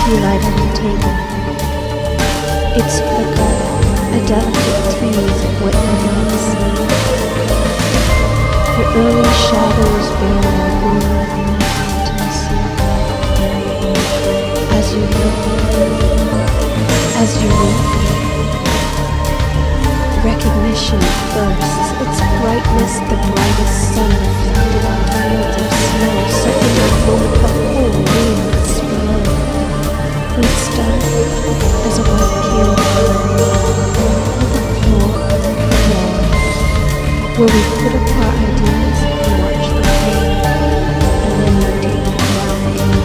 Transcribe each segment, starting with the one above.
tea light on the table. Its flicker, a delicate tease of what remains. The early shadows bear a gloom of intimacy. As you look, as you look, recognition bursts, its brightness the brightest sun reflected on fields of snow, circling over the whole room with snow. We start as a white candy with a floor of lawn, where we put apart ideas and watch them fade, and then we take them down again.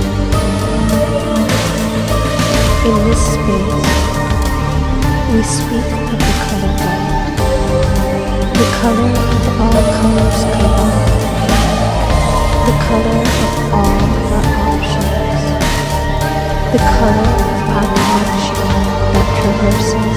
In this space, we speak of the color white, the color of all colors combined, the color of all our options, the color of our nature that traverses